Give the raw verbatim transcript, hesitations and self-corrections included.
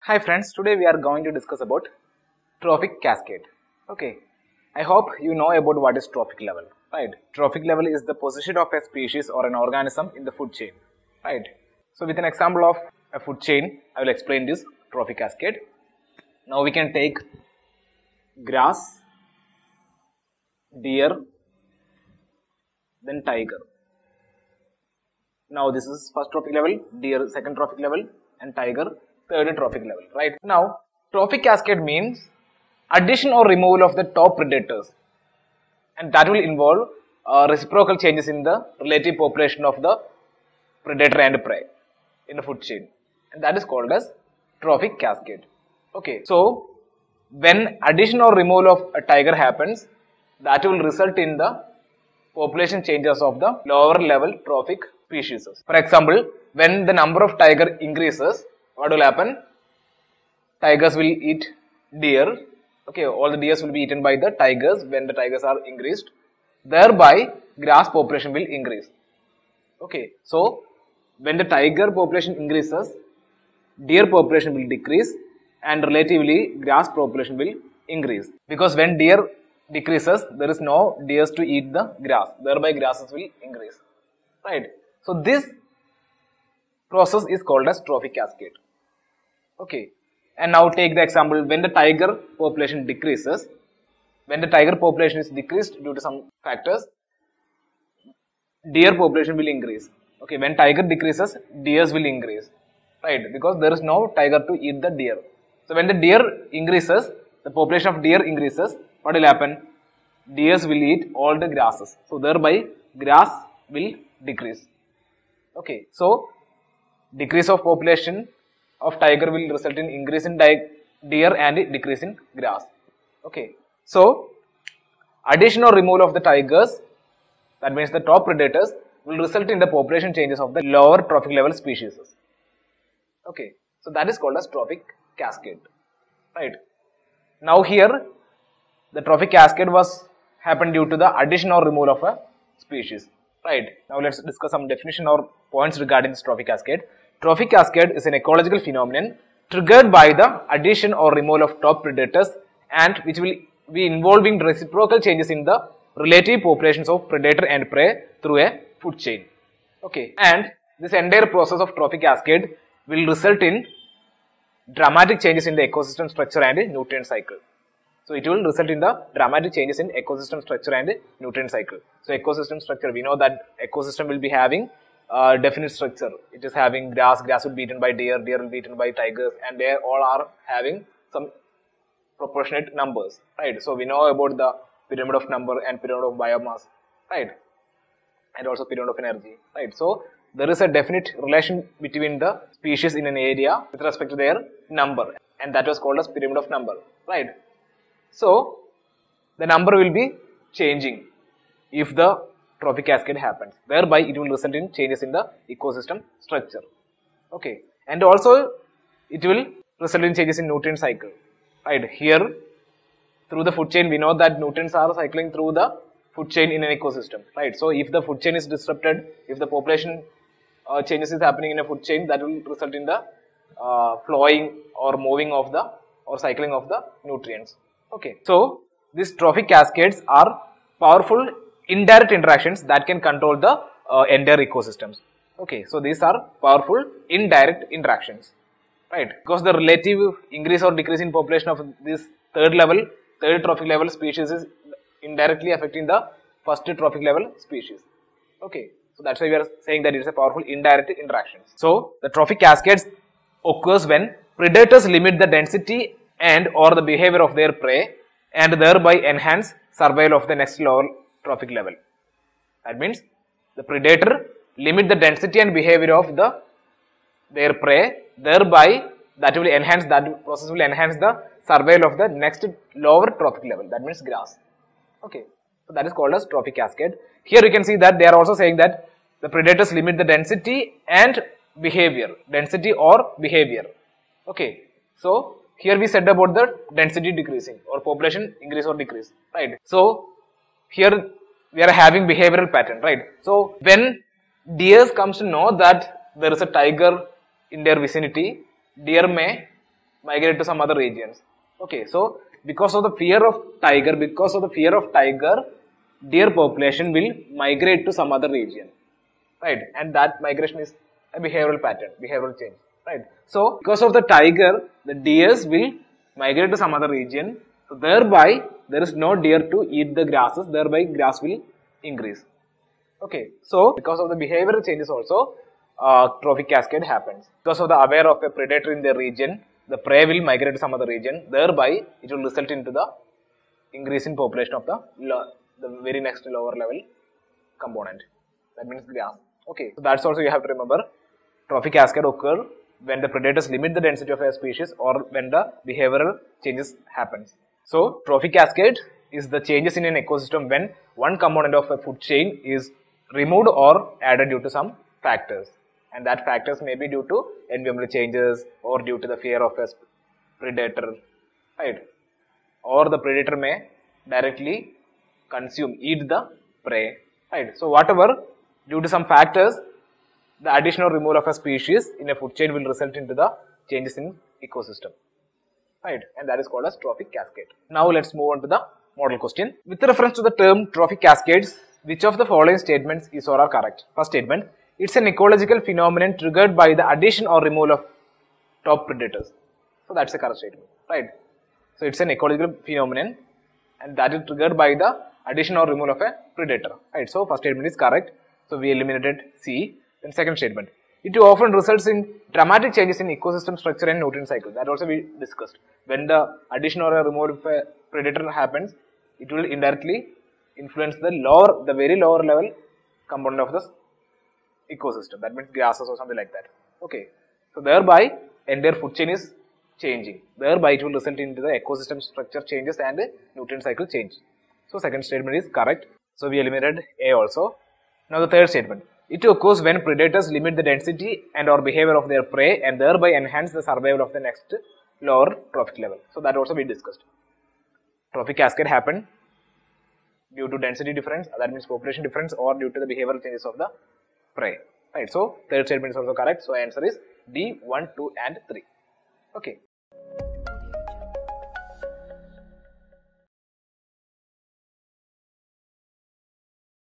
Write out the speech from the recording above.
Hi friends, today we are going to discuss about trophic cascade. Okay, I hope you know about what is trophic level, right? Trophic level is the position of a species or an organism in the food chain, right? So with an example of a food chain, I will explain this trophic cascade. Now we can take grass, deer, then tiger. Now this is first trophic level, deer second trophic level, and tiger third trophic level, right? Now trophic cascade means addition or removal of the top predators, and that will involve uh, reciprocal changes in the relative population of the predator and prey in the food chain, and that is called as trophic cascade. Okay, so when addition or removal of a tiger happens, that will result in the population changes of the lower level trophic species. For example, when the number of tiger increases, what will happen? Tigers will eat deer. Okay, all the deers will be eaten by the tigers when the tigers are increased. Thereby, grass population will increase. Okay, so when the tiger population increases, deer population will decrease, and relatively grass population will increase. Because when deer decreases, there is no deers to eat the grass. Thereby, grasses will increase. Right. So this process is called as trophic cascade. Okay, and now take the example when the tiger population decreases. When the tiger population is decreased due to some factors, deer population will increase. Okay, when tiger decreases, deers will increase, right? Because there is no tiger to eat the deer. So when the deer increases, the population of deer increases, what will happen? Deers will eat all the grasses. So thereby grass will decrease. Okay, so decrease of population of tiger will result in increase in deer and decrease in grass. Okay, so addition or removal of the tigers, that means the top predators, will result in the population changes of the lower trophic level species. Okay, so that is called as trophic cascade, right? Now here the trophic cascade was happened due to the addition or removal of a species, right? Now let's discuss some definition or points regarding this trophic cascade. Trophic cascade is an ecological phenomenon triggered by the addition or removal of top predators, and which will be involving reciprocal changes in the relative populations of predator and prey through a food chain. Okay, and this entire process of trophic cascade will result in dramatic changes in the ecosystem structure and nutrient cycle. So it will result in the dramatic changes in ecosystem structure and nutrient cycle. So ecosystem structure, we know that ecosystem will be having uh, definite structure. It is having grass, grass will be eaten by deer, deer will be eaten by tigers, and they all are having some proportionate numbers, right? So we know about the pyramid of number and pyramid of biomass, right? And also pyramid of energy, right? So there is a definite relation between the species in an area with respect to their number, and that was called as pyramid of number, right? So the number will be changing if the trophic cascade happens. Thereby it will result in changes in the ecosystem structure. Okay, and also it will result in changes in nutrient cycle. Right, here through the food chain we know that nutrients are cycling through the food chain in an ecosystem. Right, so if the food chain is disrupted, if the population uh, changes is happening in a food chain, that will result in the uh, flowing or moving of the or cycling of the nutrients. Okay, so these trophic cascades are powerful indirect interactions that can control the uh, entire ecosystems. Okay, so these are powerful indirect interactions, right? Because the relative increase or decrease in population of this third level, third trophic level species is indirectly affecting the first trophic level species. Okay, so that's why we are saying that it is a powerful indirect interaction. So the trophic cascades occurs when predators limit the density and or the behavior of their prey and thereby enhance survival of the next lower trophic level. That means the predator limit the density and behavior of the their prey, thereby that will enhance, that process will enhance the survival of the next lower trophic level, that means grass. Okay, so that is called as trophic cascade. Here you can see that they are also saying that the predators limit the density and behavior, density or behavior. Okay, so here we said about the density decreasing or population increase or decrease, right? So here we are having behavioral pattern, right? So when deers comes to know that there is a tiger in their vicinity, deer may migrate to some other regions. Okay, so because of the fear of tiger, because of the fear of tiger, deer population will migrate to some other region, right? And that migration is a behavioral pattern, behavioral change, right? So because of the tiger, the deers will migrate to some other region. So thereby there is no deer to eat the grasses, thereby grass will increase. Okay, so because of the behavioral changes also, uh, trophic cascade happens. Because of the aware of a predator in the region, the prey will migrate to some other region, thereby it will result into the increase in population of the the very next lower level component, that means grass. Okay, so that's also you have to remember. Trophic cascade occur when the predators limit the density of a species or when the behavioral changes happens. So trophic cascade is the changes in an ecosystem when one component of a food chain is removed or added due to some factors, and that factors may be due to environmental changes or due to the fear of a predator, right? Or the predator may directly consume, eat the prey, right? So whatever, due to some factors, the addition or removal of a species in a food chain will result into the changes in ecosystem, right? And that is called as trophic cascade. Now let's move on to the model question. With reference to the term trophic cascades, which of the following statements is or are correct? First statement, it's an ecological phenomenon triggered by the addition or removal of top predators. So that's the correct statement, right? So it's an ecological phenomenon and that is triggered by the addition or removal of a predator, right? So first statement is correct. So we eliminated C. Then second statement, it often results in dramatic changes in ecosystem structure and nutrient cycle. That also we discussed. When the addition or a removal of a predator happens, it will indirectly influence the lower, the very lower level component of the ecosystem. That means grasses or something like that. Okay. So thereby entire food chain is changing. Thereby it will result into the ecosystem structure changes and nutrient cycle change. So second statement is correct. So we eliminated A also. Now the third statement, it occurs when predators limit the density and or behavior of their prey and thereby enhance the survival of the next lower trophic level. So that also we discussed. Trophic cascade happened due to density difference, that means population difference, or due to the behavioral changes of the prey, right? So third statement is also correct. So answer is D, one, two and three. Okay.